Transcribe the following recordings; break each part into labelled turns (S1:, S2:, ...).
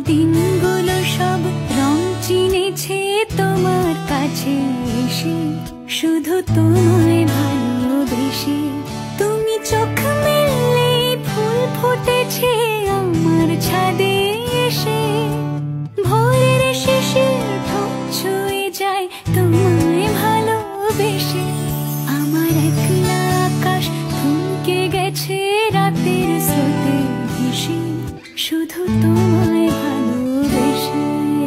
S1: দিনগুলো সব রং চিনেছে তোমার কাছে এসে, শুধু তোমায় ভালোবেসে। তুমি চোখ মেললে ফুল ফুটেছে আমার ছাদে এসে, ভোরের শেষের ঠোঁট ছুঁয়ে যায় তোমায় ভালোবেসে। আমার একলা আকাশ থমকে গেছে রাতের স্রোতে ভেসে, শুধু তোমায় ভালোবেসে।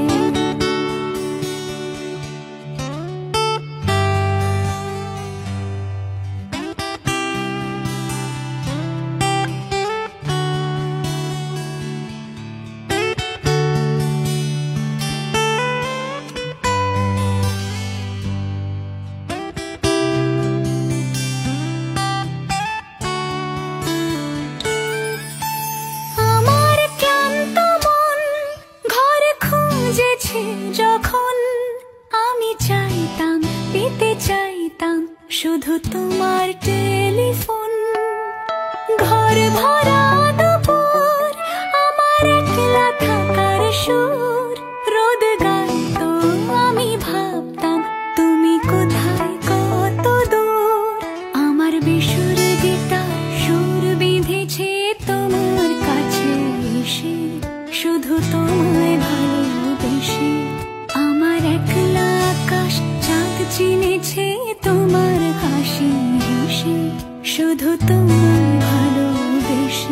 S1: যখন আমি চাইতাম, পেতে চাইতাম শুধু তোমার টেলিফোন। ঘর ভরা দুপুর, আমার একলা থাকার সুর, রোদ গাইতো আমি ভাবতাম তুমি কোথায় কত দূর। আমার বেসুর গিটার সুর বিঁধেছে তোমার কাছে এসে, শুধু তোমায় ভালোবেসে। আমার একলা আকাশ চাঁদ চিনেছে তোমার হাসি হেসে, শুধু তোমায় ভালোবেসে।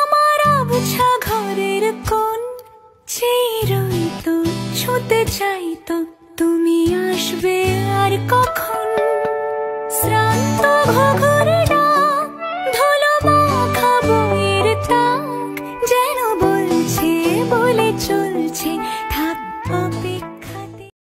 S1: ঘরের কোণ চেয়ে রইতো, ছুঁতে চাই